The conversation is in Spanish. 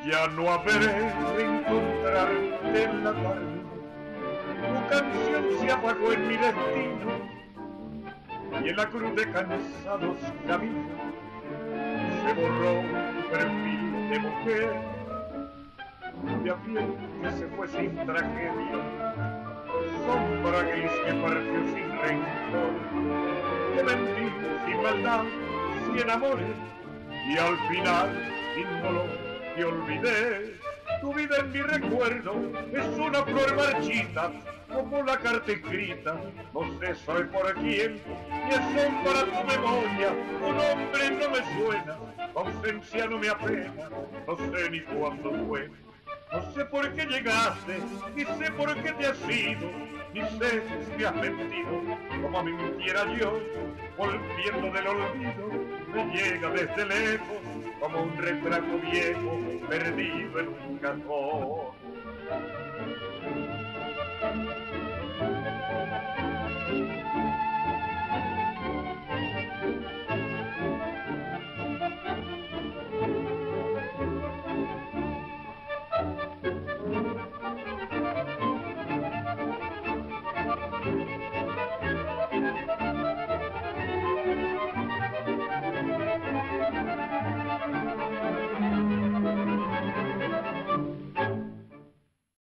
Ya no habré de encontrarte en la tarde, tu canción se apagó en mi destino, y en la cruz de cansados caminos se borró tu perfil de mujer, de a pie que se fue sin tragedia, sombra gris que partió sin rencor, que mentí sin maldad, sin amores, y al final, sin dolor, te olvidé. Tu vida en mi recuerdo es una flor marchita, como la carta escrita, no sé soy por quién, y asombra tu memoria, tu nombre no me suena, tu ausencia no me apena, no sé ni cuándo fue. No sé por qué llegaste, ni sé por qué te has ido, ni sé si me has mentido, como mintiera yo, volviendo del olvido, me llega desde lejos, como un retrato viejo, perdido en un cajón.